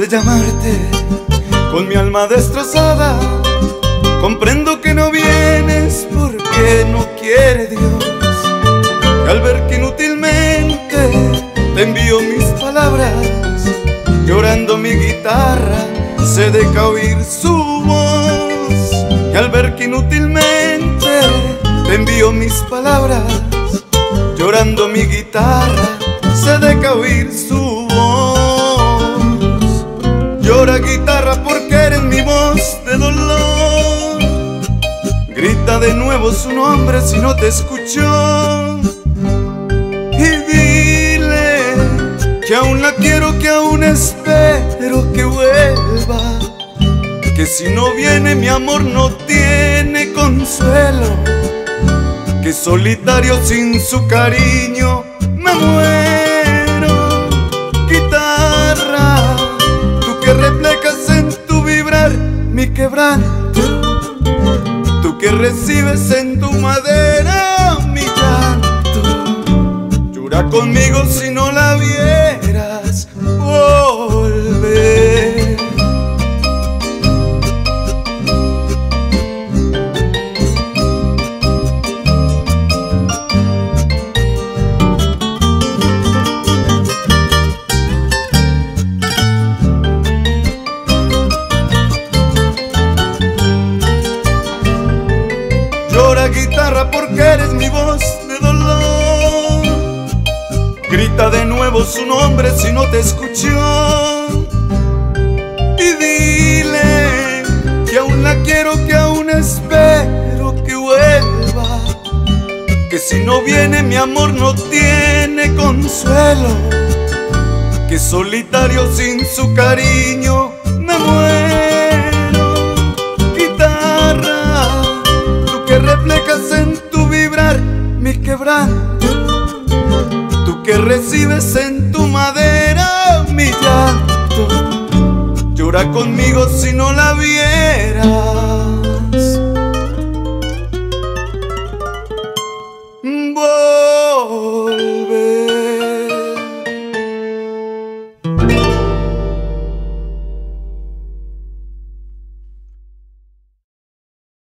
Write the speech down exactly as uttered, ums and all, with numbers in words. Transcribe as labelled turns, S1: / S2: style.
S1: de llamarte con mi alma destrozada. Comprendo que no vienes porque no quiere Dios, y al ver que inútilmente te envío mis palabras, llorando mi guitarra se deja oír su voz. Y al ver que inútilmente te envío mis palabras, llorando mi guitarra se deja oír su voz. Llora guitarra porque eres mi voz de dolor, grita de nuevo su nombre si no te escuchó, y dile que aún la quiero, que aún espero que vuelva, que si no viene mi amor no tiene consuelo, que solitario sin su cariño me muero. Guitarra, tú que reflejas en tu vibrar mi quebranto, tú que recibes en tu madera mi llanto, llora conmigo si no la vieras volver. Llora guitarra porque eres mi voz de dolor, grita de nuevo su nombre si no te escuchó, y dile que aún la quiero, que aún espero que vuelva, que si no viene mi amor no tiene consuelo, que solitario sin su cariño me muero. Guitarra, que reflejas en tu vibrar mi quebranto, tú que recibes en tu madera mi llanto, llora conmigo si no la vieras